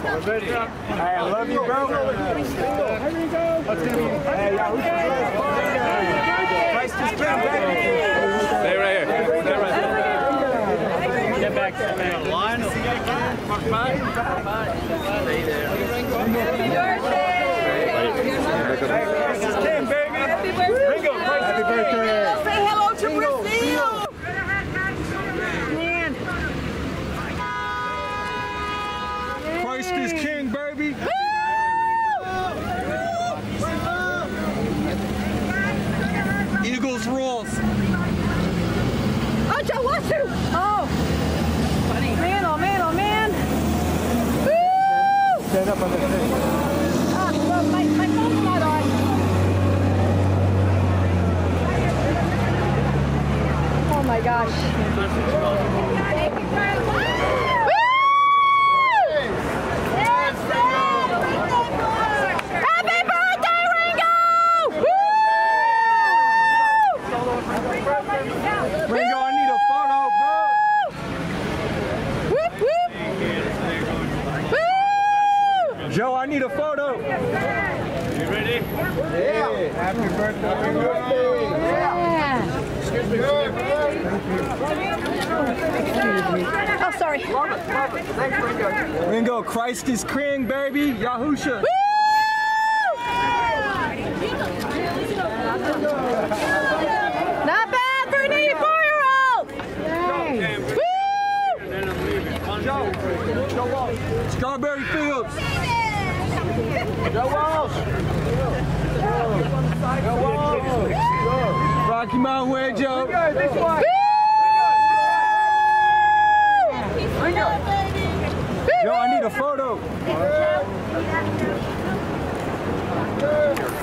Hey, I love you, bro. Hey, y'all, Christ is king, baby. Stay right here. Stay right here. Get back. Line. Stay there. Christ is king, baby. Ringo, happy birthday. Say hello to Brazil. Christ is king, baby. Eagles rules. Oh, Joe wants to. Oh. Man, oh man, oh man. Woo! Stand up on the thing. Well, my phone's not on. Oh my gosh. Thank you very much. Happy birthday, Ringo! Ringo, I need a photo, bro. Whoop, whoop. Woo! Joe, I need a photo. You ready? Yeah. Happy birthday, Ringo. Oh, sorry. Ringo, Christ is king, baby. Yahusha. Woo! Not bad for an 84-year-old. Woo! Strawberry Fields. Joe Walsh. Joe Walsh. Rocky Mountain Way, Joe. This way. Joe, I need a photo.